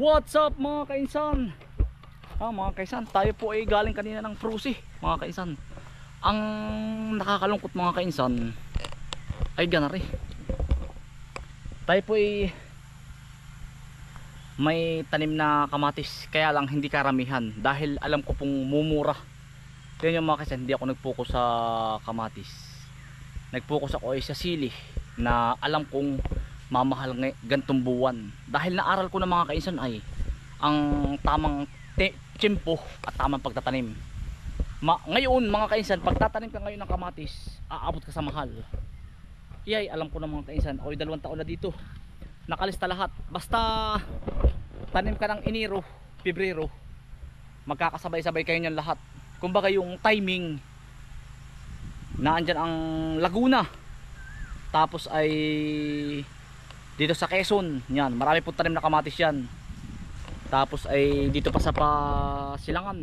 What's up mga kainsan? Mga kainsan, tayo po ay galing kanina ng Prusi mga kainsan. Ang nakakalungkot mga kainsan ay ganari. Tayo po ay may tanim na kamatis, kaya lang hindi karamihan dahil alam ko pong mumura. Yan yung mga kainsan, hindi ako nag-focus sa kamatis. Nag-focus ako ay sa sili na alam kong mamahal gantong buwan. Dahil naaral ko na mga kainsan ay ang tamang tiyempo at tamang pagtatanim. Ngayon mga kainsan, pagtatanim ka ngayon ng kamatis, aabot ka sa mahal. Iyay, alam ko na mga kainsan, ako'y 2 taon na dito, nakalista lahat. Basta tanim ka ng Enero, Pebrero, magkakasabay-sabay kayo niyan lahat. Kumbaga yung timing na andyan ang Laguna, tapos ay dito sa Quezon, yan, marami po tanim na kamatis yan. Tapos ay dito pa sa Silangan,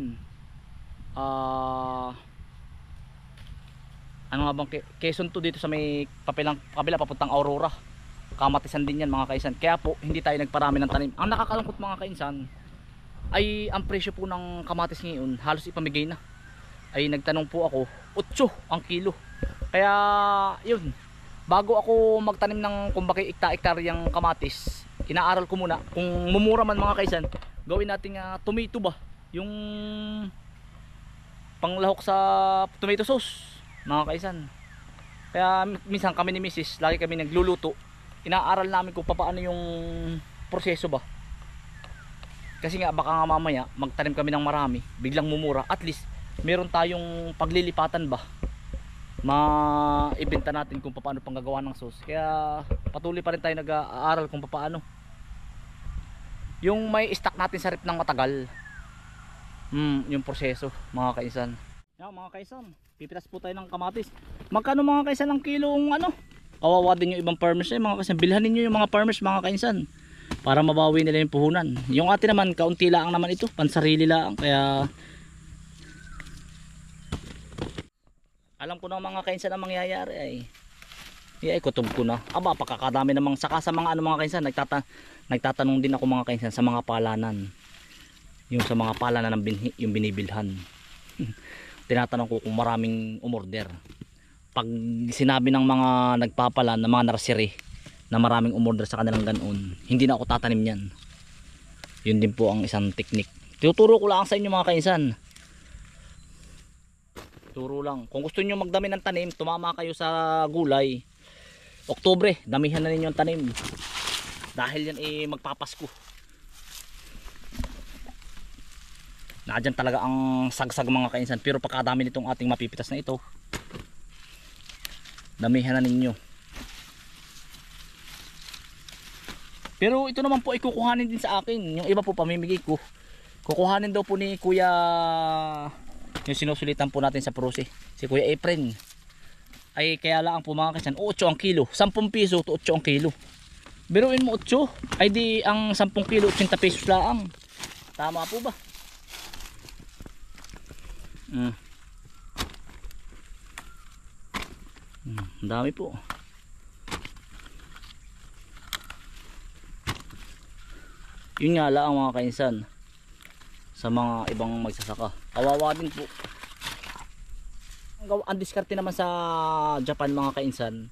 ano nga bang Quezon to, dito sa may kabila papuntang Aurora, kamatisan din yan mga kainsan. Kaya po hindi tayo nagparami ng tanim. Ang nakakalungkot mga kainsan ay ang presyo po ng kamatis ngayon halos ipamigay na. Ay nagtanong po ako, 8 ang kilo. Kaya yun, bago ako magtanim ng kumbaga ekta-ektaryang kamatis, inaaral ko muna kung mumura man mga kaisan, gawin natin tomato ba, yung panglahok sa tomato sauce mga kaisan. Kaya minsan kami ni Mrs. lagi kami nagluluto, inaaral namin kung paano yung proseso ba, kasi nga baka nga mamaya magtanim kami ng marami, biglang mumura, at least meron tayong paglilipatan ba, maibenta natin kung paano panggagawa ng sauce. Kaya patuloy pa rin tayo nag-aaral kung paano yung may stock natin sa rep ng matagal, yung proseso mga kaisan. Yan mga kaisan, pipitas po tayo ng kamatis. Magkano mga kaisan ang kilong ano? Kawawa din yung ibang farmers mga kaisan. Bilhan niyo yung mga farmers mga kaisan para mabawi nila yung puhunan. Yung atin naman kaunti lang naman ito, pansarili lang. Kaya alam ko na mga kainsan ang mangyayari ay kutob ko na. Aba, pakakadami namang saka sa mga mga kainsan, nagtatanong din ako mga kainsan sa mga palanan. Yung sa mga palanan ng yung binibilhan. Tinatanong ko kung maraming umorder. Pag sinabi ng mga nagpapalan, ng mga nursery na maraming umorder sa kanilang ganoon, hindi na ako tatanim yan. Yun din po ang isang technique. Tuturo ko lang sa inyo mga kainsan. Turo lang. Kung gusto niyo magdami ng tanim, tumama kayo sa gulay. Oktubre, damihan na ninyo ang tanim. Dahil yan magpapasko. Nadyan talaga ang sagsag mga kainsan. Pero pagkadami nitong ating mapipitas na ito, damihan na ninyo. Pero ito naman po ay kukuhanin din sa akin. Yung iba po pamimigay ko. Kukuhanin daw po ni Kuya, yung sinusulitan po natin sa Prusi, si Kuya Efren. Ay kaya lang po mga kaisan, 8 ang kilo, 10 piso to 8 ang kilo. Biruin mo 8, ay di ang 10 kilo 80 pesos lang. Tama po ba? Ang dami po. Yun nga lang mga kainsan, sa mga ibang magsasaka, kawawa din po. Ang diskarte naman sa Japan mga kainsan,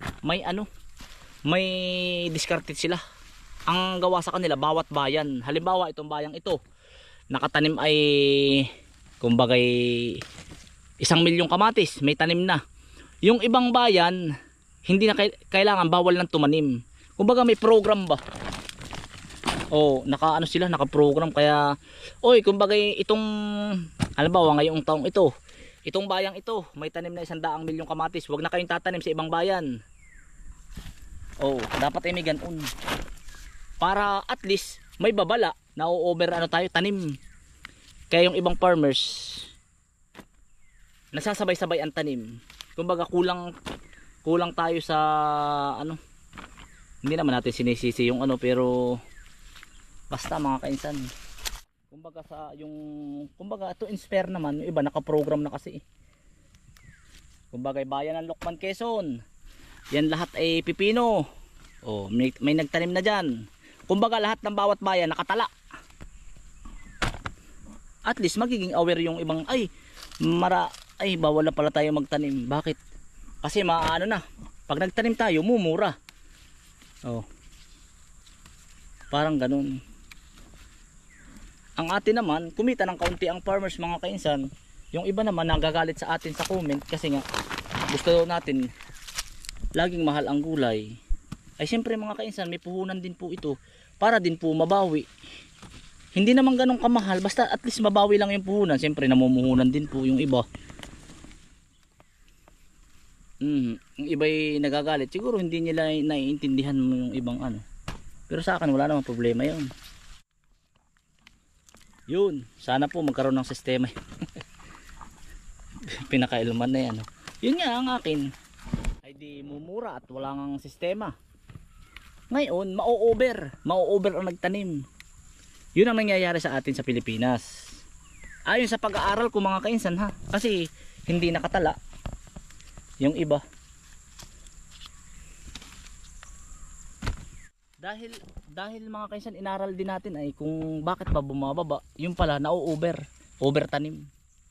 may diskarte sila. Ang gawa sa kanila, bawat bayan, halimbawa itong bayang ito nakatanim ay kumbagay 1,000,000 kamatis, may tanim na. Yung ibang bayan hindi na kailangan, bawal lang tumanim. Kumbaga may program ba, naka sila, naka-program. Kaya kumbaga itong halimbawa ngayong taong ito, itong bayang ito may tanim na 100,000,000 kamatis, wag na kayong tatanim sa ibang bayan. Dapat ay may ganon para at least may babala na over tayo tanim. Kaya yung ibang farmers nasasabay-sabay ang tanim. Kumbaga kulang tayo sa hindi naman natin sinisisi yung pero basta mga kainsan, kumbaga to inspire naman, yung iba naka-program na kasi. Kumbaga bayan ng Lokban, Quezon, yan lahat ay pipino. May nagtanim na dyan. Kumbaga lahat ng bawat bayan nakatala. At least magiging aware yung ibang ay bawal na pala tayo magtanim. Bakit? Kasi maano na, pag nagtanim tayo mumura. Oh. Parang ganun. Ang atin naman, kumita ng kaunti ang farmers mga kainsan. Yung iba naman nagagalit sa atin sa comment kasi nga gusto natin laging mahal ang gulay. Ay siyempre mga kainsan, may puhunan din po ito para din po mabawi. Hindi naman ganun kamahal, basta at least mabawi lang yung puhunan. Siyempre namumuhunan din po yung iba. Yung iba'y nagagalit, siguro hindi nila naiintindihan mo yung ibang ano. Pero sa akin wala namang problema yun. Yun, sana po magkaroon ng sistema. Pinakailaman na yan. Yun nga ang akin. Ay di mumura at wala ngang sistema. Ngayon, mau-over ang nagtanim. Yun ang nangyayari sa atin sa Pilipinas. Ayon sa pag-aaral ko mga kainsan ha. Kasi hindi nakatala yung iba. Dahil mga kainsan inaral din natin ay kung bakit ba bumababa. Yung pala over tanim.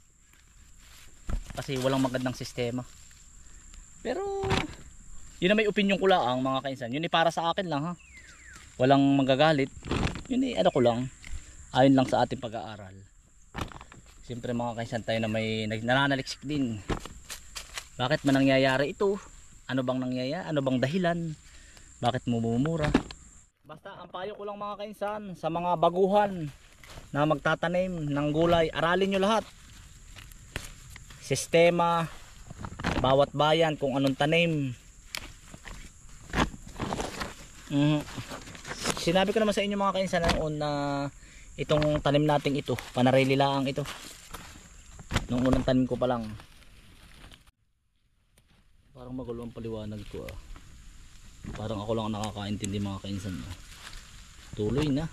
Kasi walang magandang sistema. Pero yun na may opinion ko lang mga kainsan. Yun ay para sa akin lang ha. Walang magagalit. Yun ay ano ko lang. Ayon lang sa ating pag-aaral. Siyempre mga kainsan tayo na may nananaliksik din. Bakit man nangyayari ito? Ano bang nangyayari? Ano bang dahilan? Bakit mumumura? Basta ang payo ko lang mga kainsan sa mga baguhan na magtatanim ng gulay, aralin nyo lahat. Sistema, bawat bayan kung anong tanim. Sinabi ko naman sa inyo mga kainsan noon na itong tanim natin ito, panarili lang ito. Nung unang tanim ko pa lang. Parang magulo ang paliwanag ko ah. Parang ako lang ang nakakaintindi mga kainsan. Tuloy na.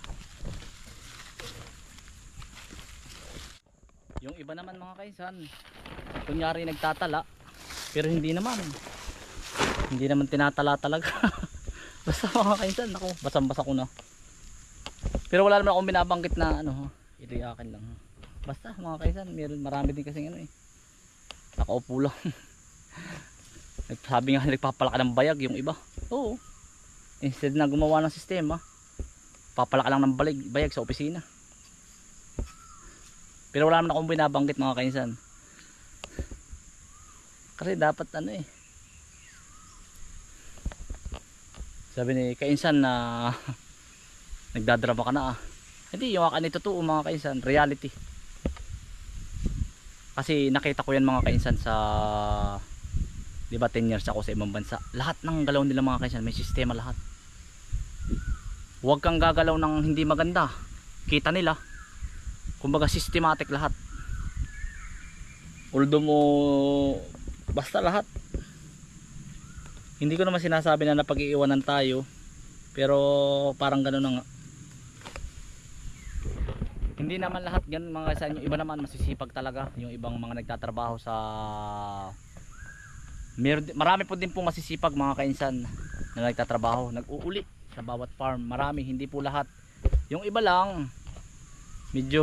Yung iba naman mga kainsan, kunyari nagtatala, pero hindi naman tinatala talaga. Basta mga kainsan, ako, basang-basa ko na. Pero wala naman akong binabanggit na ano, ito yung akin lang. Basta mga kainsan, marami din kasing ano eh. Nakaupo lang. Sabi nga nagpapalaka ng bayag yung iba. Oo. Instead na gumawa ng sistema, papalaka lang ng bayag sa opisina. Pero wala naman akong binabanggit mga kainsan. Kasi dapat ano eh. Sabi ni kainsan na nagdadrama ka na ah. Hindi, yung akin ito totoo mga kainsan, reality. Kasi nakita ko yan mga kainsan sa, di ba 10 years ako sa ibang bansa. Lahat ng galaw nila mga kainsan may sistema lahat. Huwag kang gagalaw ng hindi maganda. Kita nila. Kumbaga systematic lahat. Although mo basta lahat. Hindi ko naman sinasabi na napag-iiwanan tayo. Pero parang gano'n na nga. Hindi naman lahat ganun mga kainsan. Yung iba naman masisipag talaga. Yung ibang mga nagtatrabaho sa marami po din po masisipag mga kainsan na nagtatrabaho, nag-uuli sa bawat farm. Marami, hindi po lahat. Yung iba lang medyo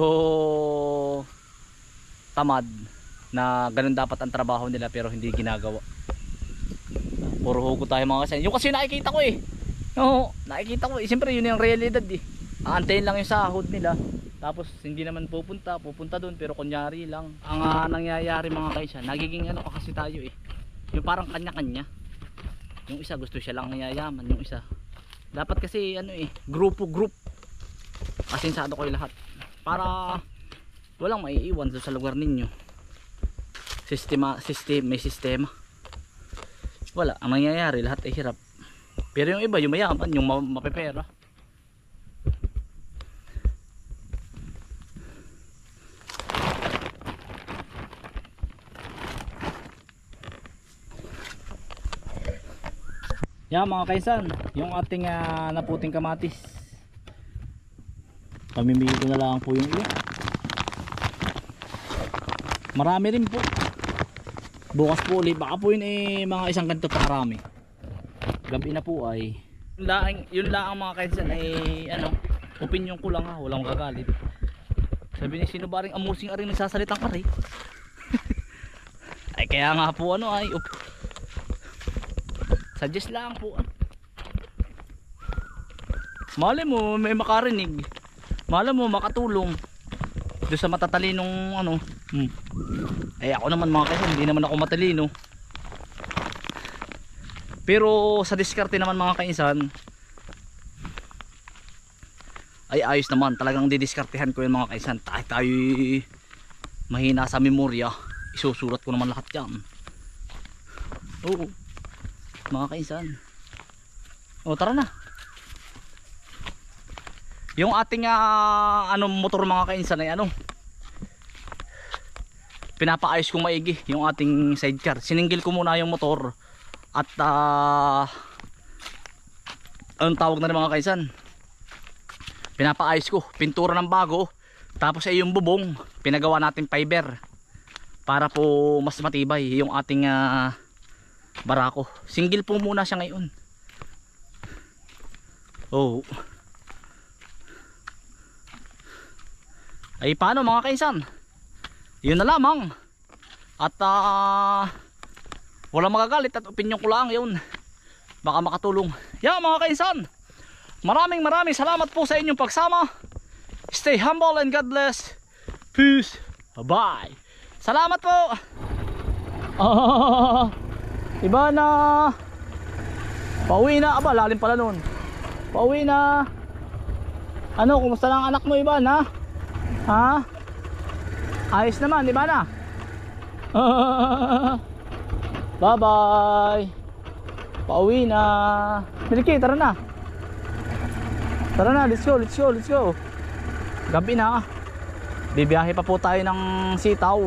tamad na ganun dapat ang trabaho nila pero hindi ginagawa. Puro hugot tayo mga kainsan. Yung kasi nakikita ko eh. Oo, nakikita ko eh. Siyempre yun yung realidad eh. Aantayin lang yung sahod nila. Tapos hindi naman pupunta doon pero kunyari lang. Ang nangyayari mga kainsan, nagiging ano pa kasi tayo eh. Yung parang kanya-kanya. Yung isa gusto siya lang yayaman, yung isa dapat kasi ano eh, group. Asinsado kayo lahat para walang maiiwan sa lugar ninyo. May sistema. Wala, ang nangyayari lahat ay hirap. Pero yung iba, yung mayaman, yung mapepera. Yan mga kaisan, yung ating naputing kamatis. Pamimili ko na lang po yung iba. Marami rin po. Bukas po ulit, baka po yun mga isang ganito pa karami. Gabi na po ay Yun lang ang mga kaisan ay ano, opinion ko lang ha, walang gagalit. Sabi ni sino ba ring amusing aring nagsasalitang kari? Ay kaya nga po ano ay suggest lang po. Malay mo may makarinig. Malay mo makatulong doon sa matatalinong ano. Ay ako naman mga kaisan, hindi naman ako matalino. Pero sa diskarte naman mga kaisan ay ayos naman, talagang didiskartehan ko yun mga kaisan. Tayo mahina sa memorya, isusulat ko naman lahat yan. Oo mga kaisan. O tara na. Yung ating ano motor mga kaisan ay ano, pinapaayos kong maigi yung ating sidecar. Siningil ko muna yung motor at anong tawag na rin mga kaisan, pinapaayos ko, pintura ng bago. Tapos ay yung bubong pinagawa natin fiber para po mas matibay yung ating barako. Single po muna siya ngayon. Oh. Ay paano mga kaisan, yun na lamang. At walang magagalit at opinion ko lang yun, baka makatulong. Yeah mga kaisan, maraming salamat po sa inyong pagsama. Stay humble and God bless. Peace. Bye. Salamat po. Iba na. Pauwi na. Aba lalim pala nun. Pauwi na. Ano, kumusta lang anak mo Iba na? Ha? Ayos naman, Iba na. Bye bye. Pauwi na. Milky, tara na. Tara na, let's go. Gabi na. Bibiyahe pa po tayo ng Sitaw.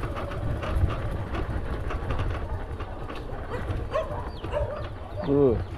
Good.